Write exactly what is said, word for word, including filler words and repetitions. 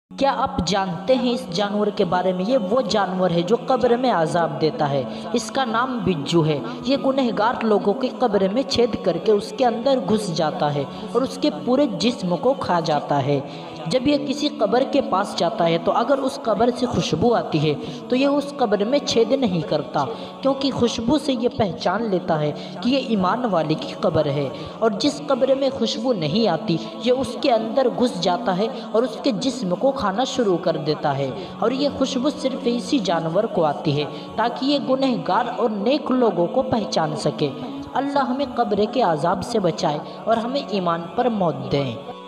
क्या आप जानते हैं इस जानवर के बारे में? ये वो जानवर है जो कब्र में अजाब देता है। इसका नाम बिज्जू है। ये गुनहगार लोगों की कब्र में छेद करके उसके अंदर घुस जाता है और उसके पूरे जिस्म को खा जाता है। जब ये किसी कब्र के पास जाता है तो अगर उस कब्र से खुशबू आती है तो ये उस कब्र में छेद नहीं करता, क्योंकि खुशबू से ये पहचान लेता है कि ये ईमान वाले की कब्र है। और जिस कब्र में खुशबू नहीं आती ये उसके अंदर घुस जाता है और उसके जिस्म को खाना शुरू कर देता है। और ये खुशबू सिर्फ इसी जानवर को आती है ताकि ये गुनहगार और नेक लोगों को पहचान सके। अल्लाह हमें कब्र के अजाब से बचाए और हमें ईमान पर मौत दें।